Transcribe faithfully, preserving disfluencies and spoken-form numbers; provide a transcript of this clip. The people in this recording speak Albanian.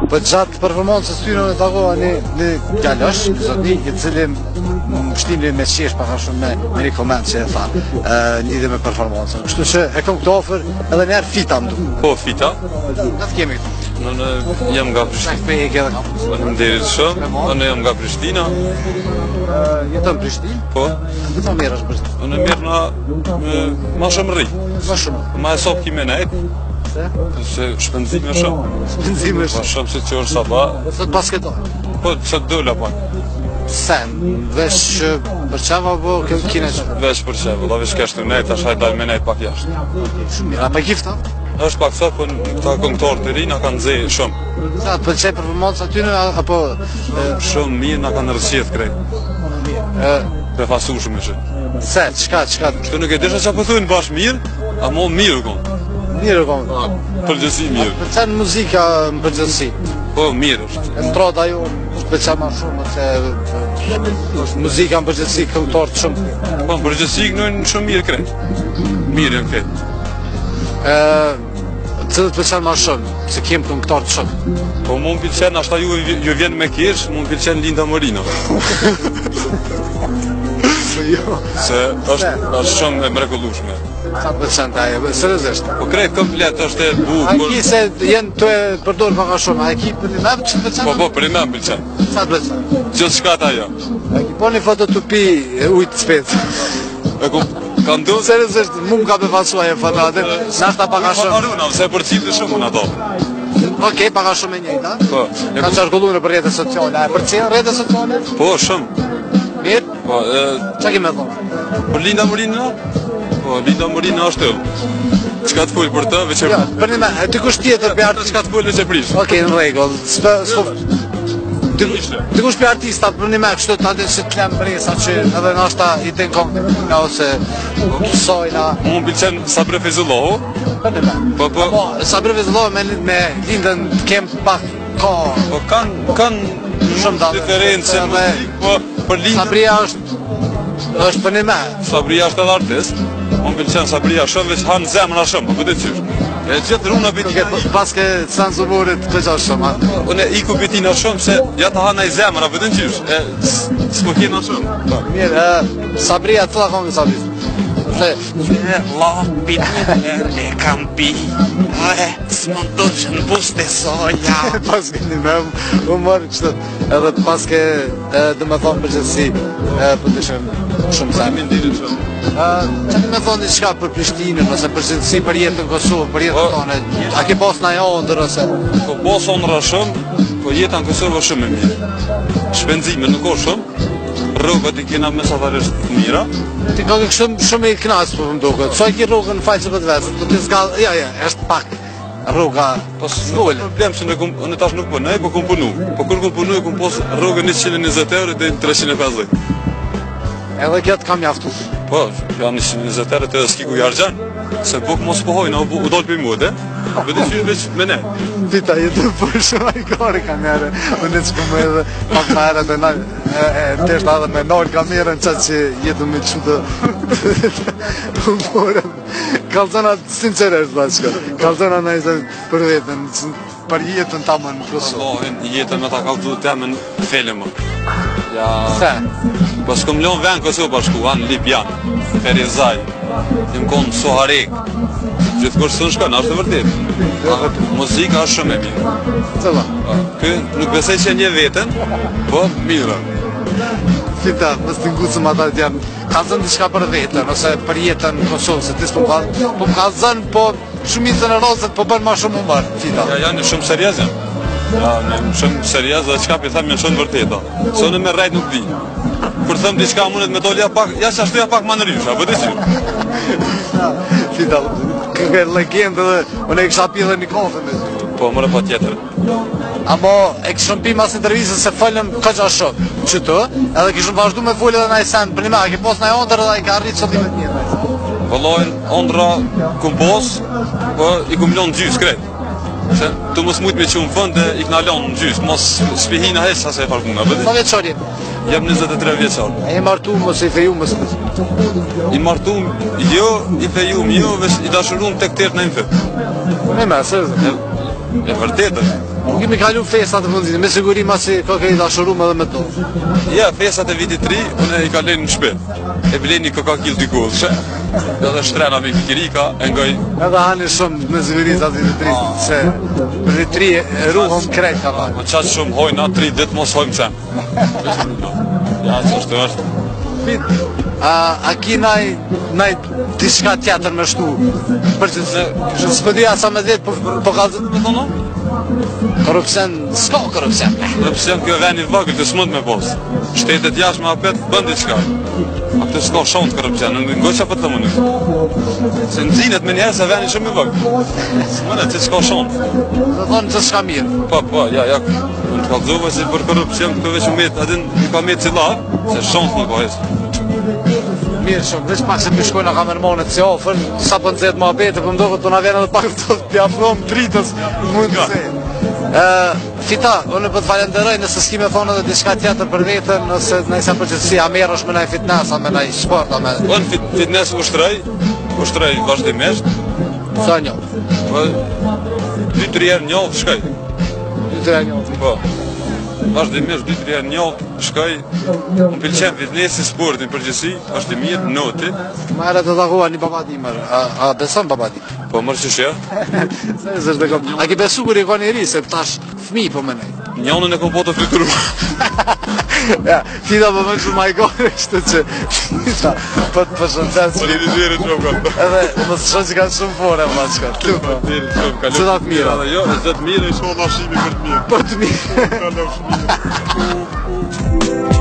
Po gjatë performancës tyre në takova një një djalosh, zotni, i cili më shtimli me qesh pak a shumë me, me një koment që e tha, në lidhje me performancën. Kështu që e kam këtë ofër edhe njerë fita më du. Po, fita? Në të kemi këtu. Unë jam nga Prishtina. Me e ke edhe kam. Faleminderit shumë. Unë jam nga Prishtina. Jeton në Prishtinë? Po. Sa mirë është Prishtinë? Unë mirë na ma shumë rri. Ma shumë. Ma e sop kime nejt. Se shpenzime shumë. Shpenzime Po shumë. shumë si që është sabah. Sot basketoj. Po, që të dola pak. Sen, vesh për qava po kine që? Vesh për qeve, da vesh keshtu nejt, është hajt dalë me nejt pak jashtë. Shumë mirë, a pa gifta? është pak sa, po ta këngëtorë të ri na kanë zë shumë. Sa, të pëlqej performanca aty në, apo... Shumë mirë na kanë rësqet krejt. Befasu shumë që. Se, qka, qka? Kështu nuk e desha që pëthujnë bash mirë, a mo mirë konë. Mirë kom. Përgjësi mirë. Pëlqen muzika në përgjësi? Po, mirë është. E më trota ju, pëlqen ma shumë, se muzika në përgjësi këngëtorë të shumë. Po, në përgjësi kënojnë shumë mirë krejt. Mirë në krejt. Cëllët pëlqen ma shumë, se kemë këngëtorë të shumë. Po, mu më pëlqen, ashta ju, ju vjen me kesh, mu më pëlqen Linda Morino. Se është, është shumë e mrekullueshme. Sa pëlqen të aje, seriozisht. Po krejt komplet është e A bukur. ki se jenë të e përdorë paka shumë, a ki për një mepë që të pëlqen? Po, po, për i me më pëlqen. Sa të pëlqen? Gjithë shka ta jo. A ki po një foto të pi ujtë spet. E ku ka ndu? Seriozisht, mu më ka befasua e foto atë, nashta paka shumë. Aruna, se për cilë shumë në ato. Okej, paka shumë e njëjta. Po, e Ka ku- qarkullu në për rrjetet sociale, a e përcjen rrjetet sociale? Po, shumë. Mirë? Po, e, Qa ki me thonë? për Linda Morino? Po, Linda Morino është të. Qka të full për të, veç e Jo, për një me, e ty kush tjetër për artist? Qka të full veç e prish? Okej, në regull, s'pe, s'po... Ishte. Dikush për artistat për një me, kështu të adin që të lem bresa që edhe nashta i ten kongë ose sojna. Mu më pëlqen Sabre Fezullohu. Për një me. Po, po, Po, sa breve zëllohë me, me lindën të kem pak ka... po kanë, kanë Shumë dalë. diferencë Edhe- muzik, po për Linda. Sabria është... është për një me. Sabria është edhe artist. Mu më pëlqen Sabria shumë, veç hanë zemra shumë, po këtë qysh. E gjithë runa Nuk e bitina. paske cenzururit të qa shumë. a? Unë i ku bitina shumë se ja të hana i zemra, vëdën qysh. E s- s'po kena shumë. Po. Mirë, e, Sabria, të la kongë Sabris. Se, Lopit e kam pi dhe s'mon të që në buste soja. paske një me më mërë kështë, edhe paske, dhe me thonë përgjithsi, për të shumë shumë zemë. Mindirit shumë. Që ti me thonë një shka për Prishtinën, ose përgjithsi për jetën Kosovë, për jetën Po. tonë, a ki pas në jo ndër ose? Po bosa onra shumë, po jeta në Kosovë është shumë e mirë. Shpenzime nuk o shumë, rrugët i kena mesatarisht të mira. Ti ka ke shumë, shumë i knasë për më duke, so i ki rrugën në falë që për të vesë, të ti s'ka, ja, ja, është pak rruga, Po s'ka problem që ne kum- unë tash nuk punoj, po kum punu. Po kur kum punu, kum pos rrugën njëqind e njëzet euro deri në treqind e pesëdhjetë. edhe kjo të kam jaftu. Po, jam njëqind e njëzet euro të skiku i argjan, se buk mos pohojnë, u u dol për mude, vëdi që veç me ne. Dita jetë për shumë i kore kamerë, unë që pëmë edhe pak më herë dhe na, e, e, teshtë edhe me nërë kamerën qatë që jetë me që të humorën. Kalzona sinqeresht bashka, kalzona në ishte për vetën, për jetën ta më në Kosovë. Allahin, jetën me ta kaldu temën film. Ja, Se, po s'kom lon vend Kosovë bashku, anë Libjan, Ferizaj, tim konë Soharek. Gjithë kërë së në shkën, është të vërtet. Muzika është shumë e mirë. cëlla, Kë nuk besej që një vetën, po mirë. fita, mës të ngusëm ata të janë, kalzën diçka për vetën, ose për jetën në Kosovë, se ti s'po më kalzën, po më kalzën, po shumicën e rozët po bën ma shumë umër, fita. Ja, janë shumë serios janë. Ja, në shumë serios dhe qka për thamë janë shumë vërteta. Se unë me rrejt nuk vi. Kur thëmë diçka mundet me doli ja pak, ja që ashtu ja pak ma në rysha, vëdi që. Fita, kënë legendë dhe unë e kësha pi dhe një kafe me ty. Po, mërë pa tjetër. Amo e kishëm pi mas intervjisës se folëm këqa shumë që të, edhe kishëm vazhdu me folë edhe na i sen, për një me, a ki pos na i ondër edhe i ka rritë qëllimet njërë. Vëllojnë, ondra kum pos, po i kum lonë gjys krejt. Se tu mos mujt me që më fënd dhe i kna lonë në gjys, mos spihina heq sa se e farkuna, Sa vëdi? vjeqori, Jam njëzet e tre vjeqar. e i martu mos i feju mos I martum, jo, i fejum, jo, veç i dashurum të këtër në infë. Në me, se zë. E vërtetë. Nuk kemi kalu festat të fundit, me siguri masi ka ke dashurum edhe me to. Ja, festat e vitit tri, unë i kaloj në shtëpi. E bleni coca kill dy kohë, she. Edhe shtrena me kirika, e ngoj. Edhe hani shumë me zëvirit atë vitit tri, se vitit tri e ruhëm krejt ka pa. Ma qatë shumë hojna, tri ditë mos hojmë qenë. Ja, që është të është. Pit, a, a ki naj, naj diçka tjetër me shtu? Për që se s'pëdija sa me dhjetë, po, po ka zëtë me thono? Korupcion, s'ka korupcion. Korupcion kjo veni vëgël të s'mund me posë. Shtetet jashtë me apet, bën diçka. A këtë s'ka shumë të korupcion, në ngoqa për të mënu. Se nëzinet me njerë se veni shumë me vëgël. Mëne që s'ka shumë. Dhe thonë që s'ka mirë. Po, po, ja, ja. Unë të kalzove si për korupcion këto veç u metë, adin i ka metë cila, se shumë të më kohesë. Mirë shumë, veç pak se për shkojnë a kamermonet si ofër, sa për nëzet ma bete, për mdohët të na vene dhe pak të pjafrom tritës, mund të se. Fita, unë për të falenderoj nëse s'ki me thonë edhe diçka tjetër për vetën, nëse nëjse përgjithësi, a merë është me naj fitness, a me naj sport, a me... Unë fit, fitness ushtrej, ushtrej vazhdimisht. Sa një? Po, dy tri herë njohë, shkoj. Dy tre një? Po. Vazhdimisht dy tri herë njohë, shkoj. Më pëlqen fitnessi, sportin përgjithësi, është i mirë, noti. Ma ere të takua një babadi mërë, a, a beson babadi? Po mërë që shë? Se zështë dhe kom... A ki besu kër i ka një ri, se tash fmi po më nej. Njonën e kom po të frituru. Ja, Fita po më shumë majgore ishte që Fita po të përshëndet. Po një një dhere që më kanë. Edhe më së shonë që kanë shumë fore, më që kanë. Po një dhere që më kanë. Që da të mira? Jo, e zëtë mire i shonë ashimi për të mirë. Për të mirë. Kanë ashimi.